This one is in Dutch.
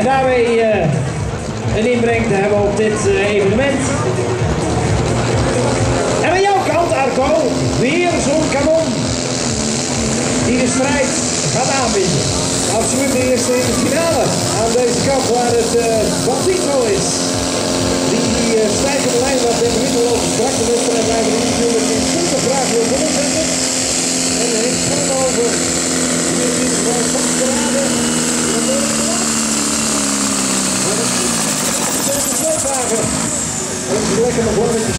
daarmee een inbreng te hebben op dit evenement. En aan jouw kant, Arco, weer zo'n kanon die de strijd gaat aanbieden. Absoluut de eerste in de finale aan deze kant waar het Baldito is. Die stijgende lijn wat in de middel over strak de wedstrijd blijven die natuurlijk in super graag wil doorzetten. En heeft gewoon over hier in ieder geval vastgeraden. Maar dat is de 2 vragen. En ze lekker nog wel met